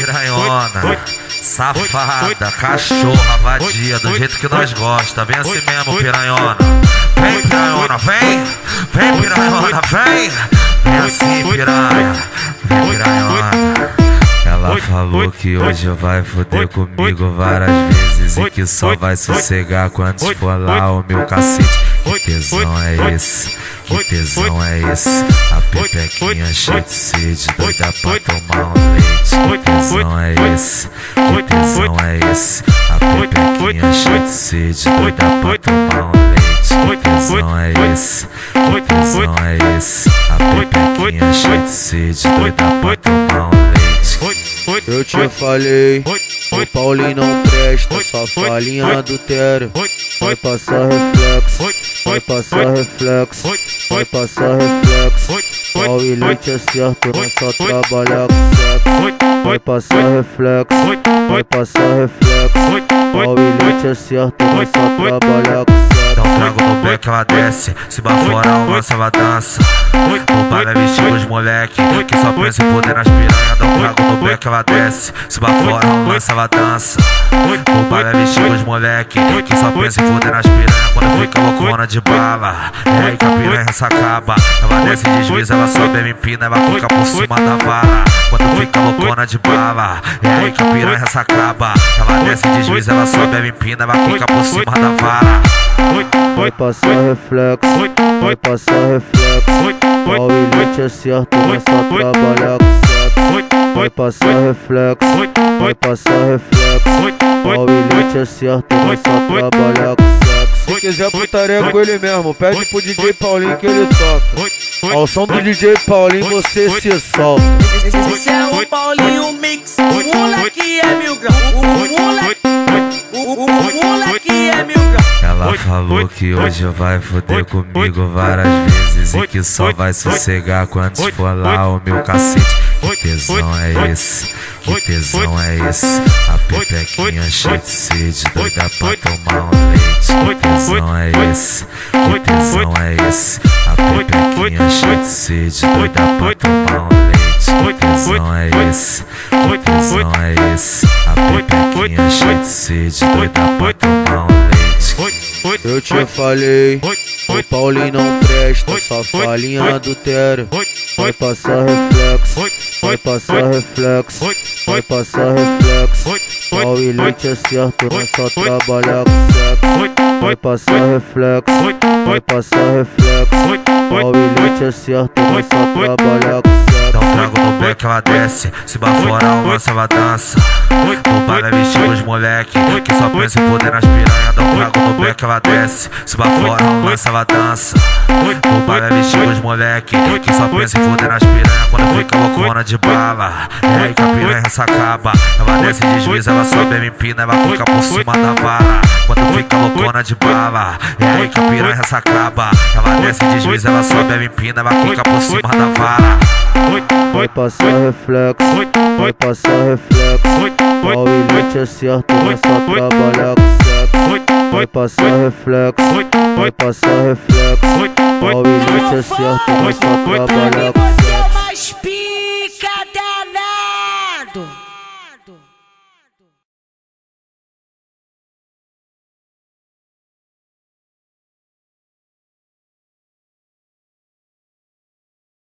piranhona, safada, cachorra, vadia, do jeito que nós gosta. Vem assim mesmo, piranhona. Vem, piranhona, vem. Vem, piranhona, vem. Vem assim, piranha. Vem, piranhona. Ela falou que hoje vai foder comigo várias vezes e que só vai sossegar quando for lá o meu cacete. Que tesão é esse? Que tesão é esse? A pepequinha cheia de sede, doida pra tomar um leite. Que tesão é esse? Que tesão é esse? A pepequinha cheia de sede, doida pra tomar um leite. Que tesão é esse? Que tesão é esse? A pepequinha cheia de sede, doida pra tomar um leite. Eu te falei, o Paulinho não presta, só falinha adultério. Vai passar reflexo, vai passar reflexo, vai passar reflexo. Pau e leite é certo, não só trabalhar com sexo. Vai passar reflexo, vai passar reflexo. Pau e leite é certo, não só trabalhar com sexo. Dá um trago no beck, ela desce. Se bafora, o lança, ela dança. No baile é vestido os moleque que só pensa em foder nas piranha. Dá um trago no beck, ela desce. Se bafora, o lança, ela dança. No baile é vestido os moleque que só pensa em foder nas piranha. Quando fica loucona de bala, é aí que a piranha se acaba. Ela desce e desliza, ela sobe, me empina, ela fica por cima da vara. Quando fica loucona de bala, é aí que a piranha se acaba. Ela desce e desliza, ela sobe, me empina, ela fica por cima da vara. Vai passar reflexo, vai passar reflexo. Pau e leite é certo, não é só trabalhar com sexo. Vai passar reflexo, vai passar reflexo. Pau e leite é certo, não é só trabalhar com sexo. Se quiser putaria com ele mesmo, pede pro DJ Paulinho que ele toca. Ao som do DJ Paulinho você se solta. Esse é o Paulinho Mix, o moleque é 1000 graus. O moleque é 1000 graus. Ela falou que hoje vai foder comigo várias vezes e que só vai sossegar quando for lá o meu cacete. Que tesão é esse? Que tesão é esse? A pepequinha cheia de sede, doida pra tomar um leite. Que tesão é esse? Que tesão é esse? A pepequinha cheia de sede, doida pra tomar um leite. Que tesão é esse? Que tesão é esse? A pepequinha cheia de sede, doida pra tomar um leite. Eu te falei, o Paulinho não presta, só falinha adultério. Vai passar reflexo, vai passar reflexo, vai passar reflexo. Pau e leite é certo, não é só trabalhar com sexo. Vai passar reflexo, vai passar reflexo. Pau e leite é certo, não é só trabalhar com sexo. Dá um trago no beck, ela desce. Se bafora, o lança, ela dança. No baile é vestido os moleque que só pensa em foder nas piranha. Dá um trago no beck, ela desce. Se bafora, o lança, ela dança. No baile é vestido os moleque que só pensa em foder nas piranha. Quando fica loucona de bala, é aí que a piranha se acaba. Ela desce e desliza, ela sobe, me empina, ela fica por cima da vara. Quando fica loucona de bala, é aí que a piranha se acaba. Ela desce e desliza, ela sobe, me empina, ela fica por cima da vara. Vai passar reflexo, vai passar reflexo. Pau e leite é certo, não é só trabalhar com sexo. Vai passar reflexo, vai passar reflexo. Pau e leite é certo, não é só trabalhar com sexo.